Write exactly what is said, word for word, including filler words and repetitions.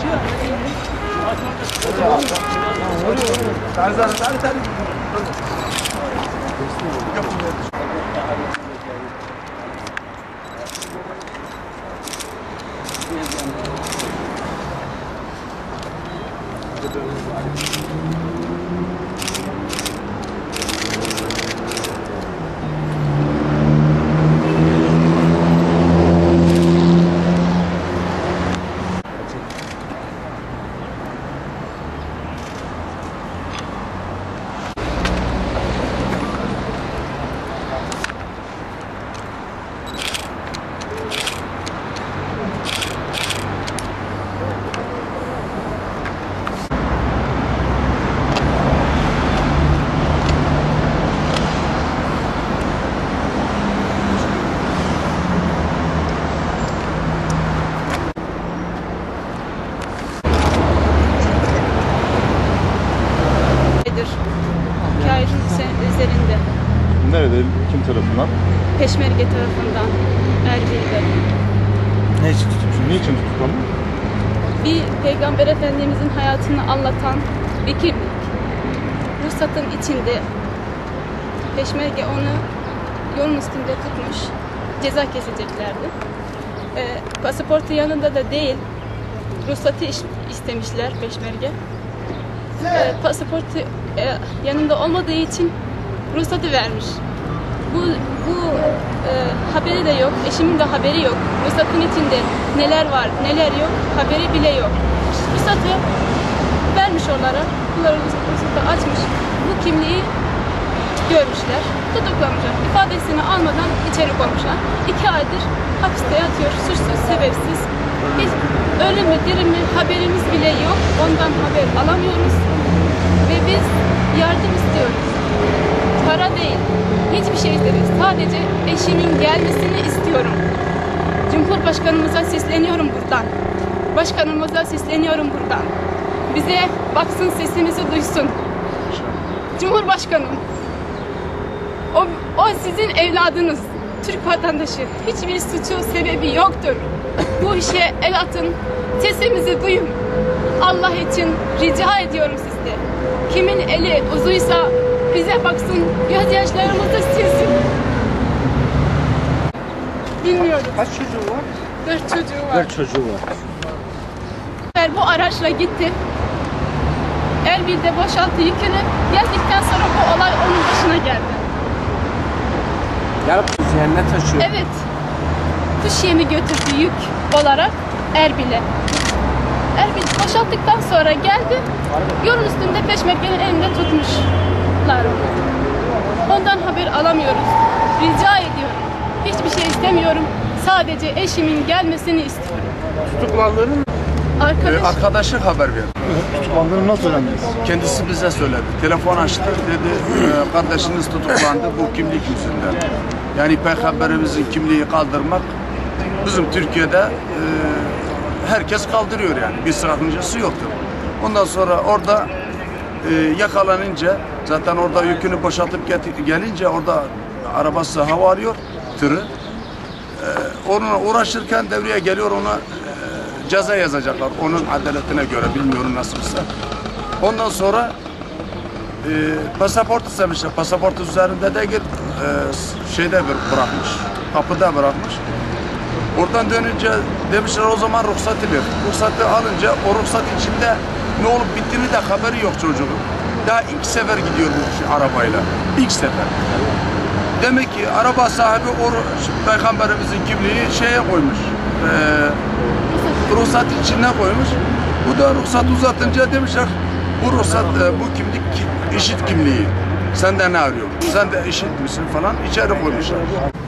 İki ayın üzerinde. Nerede? Kim tarafından? Peşmerge tarafından. Erbil'de. Ne için tutuklu? Niçin tutuklu? Bir Peygamber Efendimizin hayatını anlatan bir kimlik. Ruhsatın içinde Peşmerge onu yolun üstünde tutmuş. Ceza keseceklerdi. E, pasaportu yanında da değil. Ruhsatı istemişler Peşmerge. E, pasaportu e, yanında olmadığı için ruhsatı vermiş. Bu, bu e, haberi de yok, eşimin de haberi yok. Ruhsatın içinde neler var, neler yok, haberi bile yok. Ruhsatı vermiş onlara, bunları ruhsatı açmış. Bu kimliği görmüşler, tutuklamışlar. İfadesini almadan içeri koymuşlar. İki aydır hapiste yatıyor, suçsuz, sebepsiz. Biz ölü mü, diri mi haberimiz bile yok. Ondan haber alamıyoruz. Ve biz yardım istiyoruz. Para değil, hiçbir şey isteriz. Sadece eşimin gelmesini istiyorum. Cumhurbaşkanımıza sesleniyorum buradan. Başkanımıza sesleniyorum buradan. Bize baksın, sesimizi duysun. Cumhurbaşkanım, o, o sizin evladınız, Türk vatandaşı. Hiçbir suçu, sebebi yoktur. Bu işe el atın, sesimizi duyun. Allah için rica ediyorum sizde. Kimin eli uzuysa bize baksın, gözyaşlarımızı silsin. Bilmiyorum. Kaç çocuğu var? Dört çocuğu var. Dört çocuğu var. Bu araçla gitti. Erbil'de boşalttı yükünü. Geldikten sonra bu olay onun başına geldi. Yarın üzerine taşıyor. Evet. Kuş yemi götürdü yük olarak Erbil'e. Erbil boşalttıktan sonra geldi. Yolun üstünde Peşmerge'nin elinde tutmuşlar onu. Ondan haber alamıyoruz. Rica ediyorum. Hiçbir şey istemiyorum. Sadece eşimin gelmesini istiyorum. Tutuklandığının Arkadaş, arkadaşı haber verdi. Tutuklandığını nasıl öğrendiniz? Kendisi bize söyledi. Telefon açtı, dedi e, kardeşiniz tutuklandı bu kimlik yüzünden. Yani Peygamberimizin kimliği kaldırmak bizim Türkiye'de e, herkes kaldırıyor yani. Bir sakıncası yoktur. Ondan sonra orada e, yakalanınca zaten orada yükünü boşaltıp gelince orada arabası hava alıyor, tırı. E, onunla uğraşırken devreye geliyor, ona e, ceza yazacaklar. Onun adaletine göre, bilmiyorum nasılsa. Ondan sonra e, pasaport istemişler. Pasaport üzerinde de git e, şeyde bırakmış, kapıda bırakmış. Oradan dönünce demişler o zaman ruhsatı ver. Ruhsatı alınca o ruhsat içinde ne olup bittiğini de haberi yok çocuğun. Daha ilk sefer gidiyor bu arabayla. İlk sefer. Demek ki araba sahibi o Peygamberimizin kimliği şeye koymuş. E, ruhsat içine koymuş. Bu da ruhsat uzatınca demişler bu ruhsat, e, bu kimlik IŞİD kimliği. Sen de ne arıyorsun? Sen de IŞİD misin falan içeri koymuşlar.